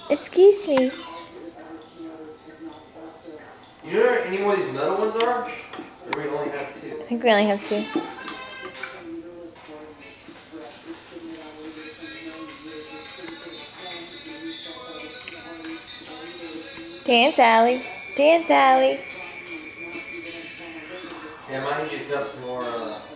Excuse me. You know where any more of these metal ones are? Or we only have two? I think we only have two. Dance alley. Dance alley. Yeah, I might need to cut some more